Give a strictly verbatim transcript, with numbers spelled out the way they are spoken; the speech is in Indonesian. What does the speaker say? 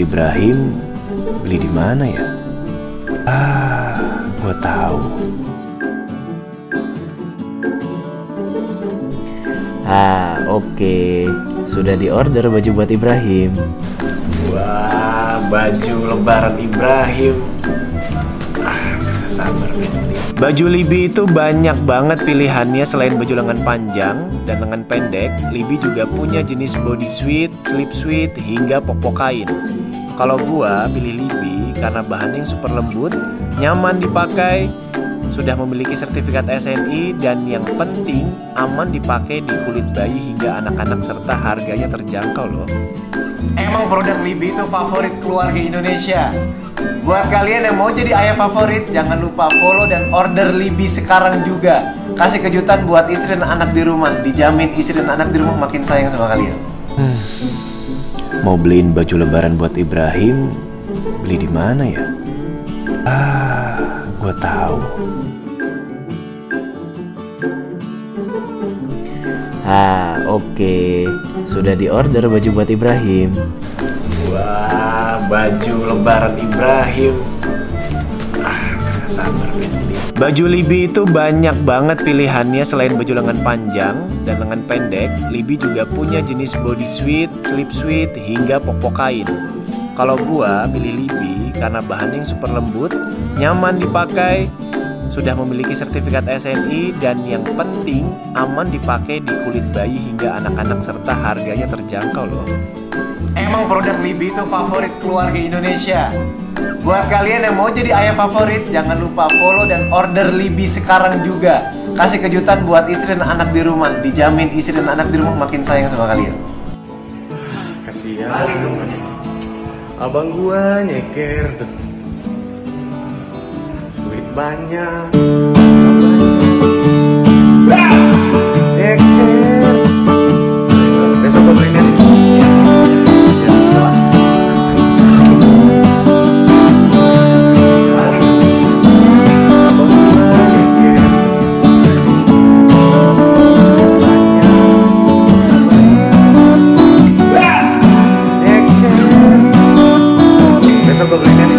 Ibrahim beli di mana ya? Ah, gua tahu. Ah, oke. Sudah diorder baju buat Ibrahim. Wah, baju lebaran Ibrahim. Ah, sabar men. Baju Libby itu banyak banget pilihannya. Selain baju lengan panjang dan lengan pendek, Libby juga punya jenis body suit, slip suit, hingga pok-pok kain. Kalau gua pilih Libby karena bahannya yang super lembut, nyaman dipakai, sudah memiliki sertifikat S N I, dan yang penting aman dipakai di kulit bayi hingga anak-anak, serta harganya terjangkau loh. Emang produk Libby itu favorit keluarga Indonesia. Buat kalian yang mau jadi ayah favorit, jangan lupa follow dan order Libby sekarang juga. Kasih kejutan buat istri dan anak di rumah. Dijamin istri dan anak di rumah makin sayang sama kalian. Hmm. Mau beliin baju lebaran buat Ibrahim, beli di mana ya? Ah, gua tahu. Ah, oke. Sudah diorder baju buat Ibrahim. Wah, baju lebaran Ibrahim. Ah, sabar men. Baju Libby itu banyak banget pilihannya. Selain baju lengan panjang dan lengan pendek, Libby juga punya jenis body suit, slip suit, hingga pok-pok kain. Kalau gua pilih Libby karena bahannya yang super lembut, nyaman dipakai, sudah memiliki sertifikat S N I, dan yang penting aman dipakai di kulit bayi hingga anak-anak, serta harganya terjangkau loh. Emang produk Libby itu favorit keluarga Indonesia. Buat kalian yang mau jadi ayah favorit, jangan lupa follow dan order Libby sekarang juga. Kasih kejutan buat istri dan anak di rumah. Dijamin istri dan anak di rumah makin sayang sama kalian. Kasihan abang gua nyeker tuh, duit banyak, nyeker. Besok gua beliin ya. Besok gue beliin